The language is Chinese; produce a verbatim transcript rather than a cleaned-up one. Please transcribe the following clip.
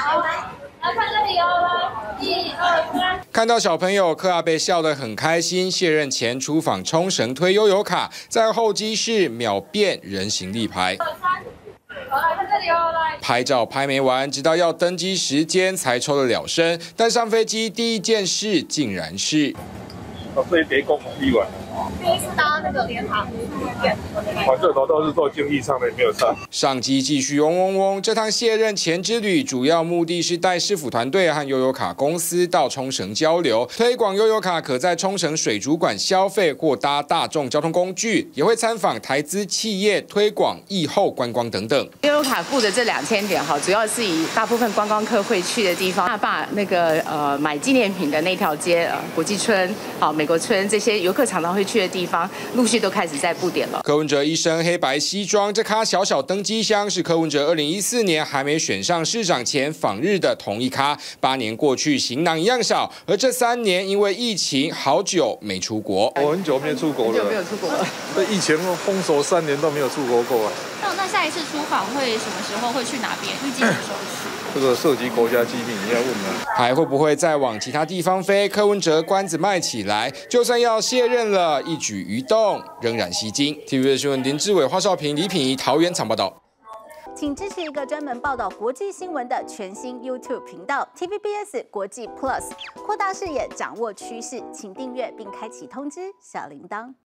来看这里哦，来，一二三。 好，来看这里哦，来。拍照拍没完，直到要登机时间才抽得了身。但上飞机第一件事竟然是， 哦，所以别公批完。 第一次搭那个联航， 反正我都是做经济舱的，也没有上。 上机继续嗡嗡嗡。这趟卸任前之旅，主要目的是带市府团队和悠游卡公司到冲绳交流，推广悠游卡可在冲绳水族馆消费或搭大众交通工具，也会参访台资企业推广疫后观光等等。 悠游卡布的这两千点哈，主要是以大部分观光客会去的地方，那把那个呃买纪念品的那条街，呃国际村、好美国村这些游客常常会去的地方，陆续都开始在布点了。 柯文哲一身黑白西装，这咖小小登机箱是柯文哲二零一四年还没选上市长前访日的同一咖。八年过去，行囊一样少，而这三年因为疫情，好久没出国。 我很久没出国了， 很久没有出国了。 对，疫情封锁三年都没有出国过啊。 那那下一次出访会什么时候会去哪边？预计什么时候去？ 这个涉及国家机密，你要问吗？ 还会不会再往其他地方飞？柯文哲关子卖起来，就算要卸任了，一举一动仍然吸睛。T V B 新闻林志伟、华少平、李品仪桃园场报道。 请支持一个专门报道国际新闻的全新 YouTube 频道 T V B S 国际 Plus， 扩大视野，掌握趋势，请订阅并开启通知小铃铛。